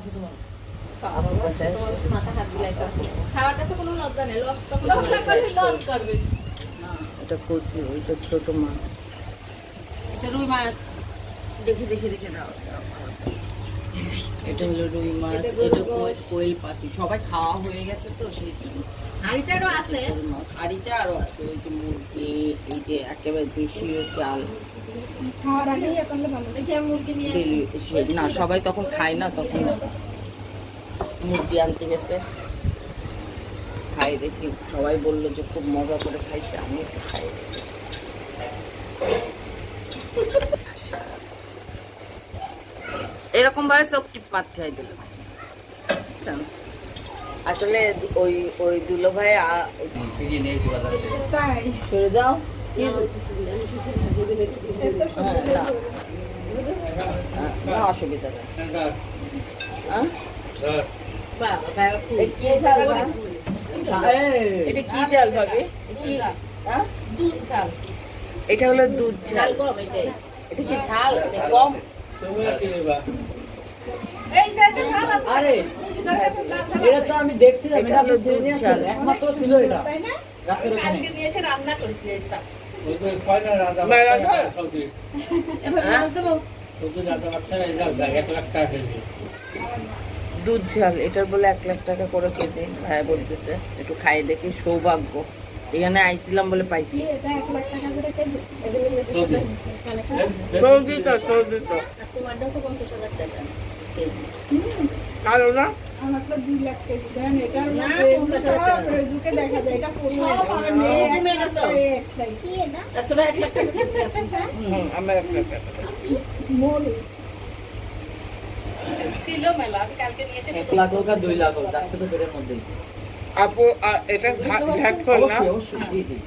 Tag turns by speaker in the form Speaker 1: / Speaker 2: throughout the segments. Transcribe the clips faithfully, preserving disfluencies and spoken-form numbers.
Speaker 1: এটা কচু, ওইটা ছোট মাছ, এটা রুই মাছ। দেখে দেখে দেখে দাও। এটা হলো রুই মাছ, এটা কোয়েল পাখি। সবাই খাওয়া হয়ে গেছে তো সেই জন্য। হাড়িতে আরো আছে, হাড়িতে আরো আছে। ওই যে মুরগি, এই যে একেবারে দেশীয় চাল। না সবাই তখন খায় না, তখন মুরগি আনতে গেছে। খাই দেখি, সবাই বললো যে খুব মজা করে খাইছে, আমি একটু খাই। এরকম ভাবে সব টিপ মার খাই দিল। আসলে ওই ওই দুলো ভাই সরে যাও, অসুবিধা নেই। এটা কি চাল ভাবে? এটা হলো দুধ ঝাল। এটা কি ঝাল কম? আরে এটা তো আমি দেখছিলাম, এটা হলো দুধ ঝাল, একমাত্র ছিল এটা গাছের ওখানে। কালকে দিয়েছে, রান্না করেছিল এটা। ওই তো কয়টা রাজা বাচ্চা সৌদি। এবার রাজ দেব। সৌদি রাজা বাচ্চা এটা এক লাখ টাকা কেজি। দুধ ঝাল, এটার বলে এক লাখ টাকা করে কেজি। ভাই বলতেছে একটু খাই দেখি, সৌভাগ্য। এখানে আইছিলাম বলে পাইছি। এটা এক লাখ টাকা করে কেজি। সৌদি তো, সৌদি তো। তোমার দাও তো পঞ্চাশ হাজার টাকা কেজি। কালো না? আমার তো দুই লাখ কেজি। দেন এটা না পঞ্চাশ হাজার টাকা রেজুকে দেখা যায়, এটা পুরো কমে গেছে। কি এটা? এতটা এক লাখ টাকা কেজি। হুম, আমার এক লাখ টাকা মোর ছিল মেলা, কালকে নিয়েছে। এক লাখ হোক আর দুই লাখ হোক, চারশো তো বেরের মধ্যেই। আপু এটা ঘাট কর না? অবশ্যই, জি জি।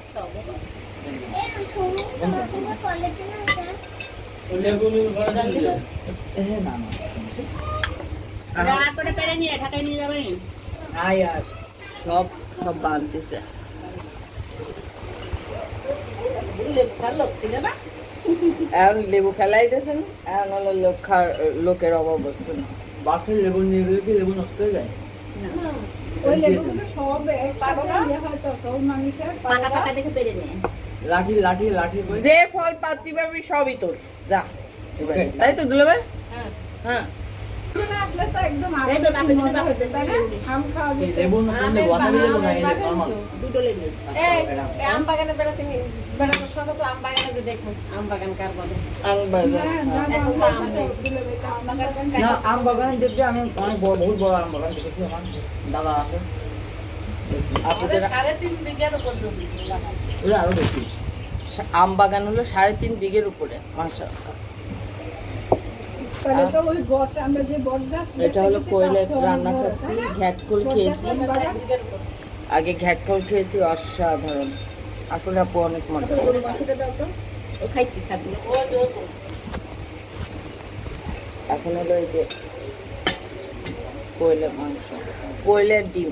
Speaker 1: সব সব বানতেছে। এখন লেবু ফেলাইতেছেন, এখন হলো লোকের অভাব হচ্ছে না। বাসের লেবু নিয়ে গেলে কি লেবু নষ্ট হয়ে যায়? ওই লেবুগুলো সব লাঠি লাঠি লাঠি যে ফল পাতি পাবি সবই তোর। যা তাই তো দুলো ভাই? হ্যাঁ আসলে তো একদম আম খাওয়া লেবু দুটো লেবু। আম বাগানে বেড়াতে বেড়ানোর সময় তো আম বাগানে যে দেখুন, আম বাগান কার বলে? আম বাগান। আম বাগান দেখতে আমি অনেক বড়, বহুত বড় আম বাগান দেখেছি। আমার দাদা আছে। সাড়ে তিন বিঘার উপর জমি, আরো বেশি। আম বাগান হলো সাড়ে তিন বিঘের উপরে। মাশাআল্লাহ। এটা হলো কোয়েলের রান্না খাচ্ছি, ঘ্যাটকল খেয়েছি। আগে ঘ্যাটকল খেয়েছি, অসাধারণ। আসলে আপু অনেক মজা। এখন হলো এই যে কোয়েলের মাংস, কোয়েলের ডিম।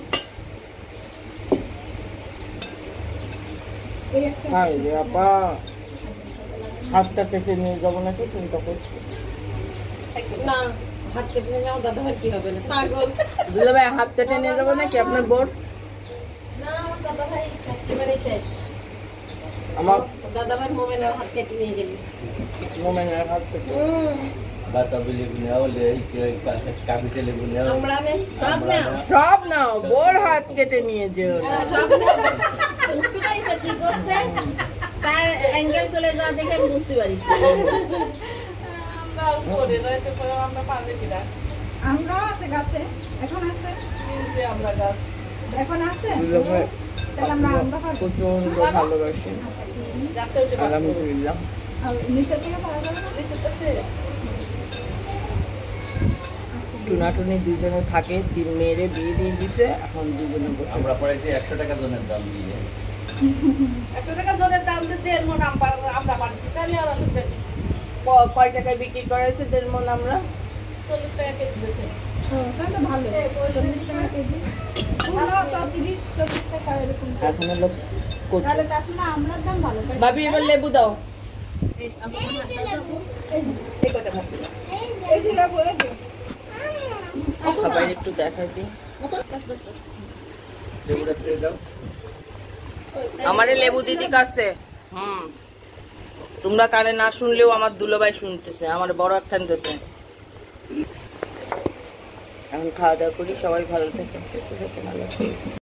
Speaker 1: আপা হাতটা কেটে নিয়ে যাবো নাকি চিন্তা করছি? না, হাত কেটে নিয়ে যাবো দাদা ভাই কি হবে না? পাগল দুলা ভাই, হাত কেটে নিয়ে যাবো নাকি আপনার বোর? না দাদা ভাই একেবারে শেষ। আমার দাদা ভাই মোমেনের হাত কেটে নিয়ে গেলি। মোমেনের হাত কেটে বাতাবি লেবু নাও, কাবিসে লেবু নাও, আমরা নেই, সব নাও, সব নাও। বোর হাত কেটে নিয়ে যেও না। সব বুঝতে পারিস কি করছে, তার অ্যাঙ্গেল চলে যাওয়া দেখে আমি বুঝতে পারিস। করে রয়েছে পরে আমরা পারবে কিনা? আমরা আছে গাছে, এখন আছে তিনটে আমরা গাছ এখন আছে। তাহলে আমরা আমরা প্রচন্ড ভালোবাসি। আলহামদুলিল্লাহ। আর নিচে থেকে পাওয়া যাবে না? নিচে তো শেষ। টুনাটুনি দুজনে থাকে, তিন মেয়েরে বিয়ে দিয়ে দিছে, এখন দুজনে আমরা পড়াইছি একশো টাকা জনের দাম দিয়ে। একশো টাকা জনের দাম দিতে এর মন আমরা পারছি, তাহলে আর অসুবিধা নেই। কয় টাকায় বিক্রি করেছে দেড় মন? আমরা চল্লিশ টাকা কেজি দিয়েছে। তাহলে ভালো, চল্লিশ টাকা কেজি। তিরিশ চল্লিশ টাকা এরকম। এখন হলো তাহলে কাকিমা আমরা দাম ভালো। ভাবি এবার লেবু দাও। এই কথা ভাবি, এই যে লেবু এই যে সবাই একটু দেখাই দিই। আমারে লেবু দিদি কাছে হুম তোমরা কানে না শুনলেও আমার দুলাভাই শুনতেছে, আমার বড় খানতেছে। এখন খাওয়া দাওয়া করি, সবাই ভালো থাকে।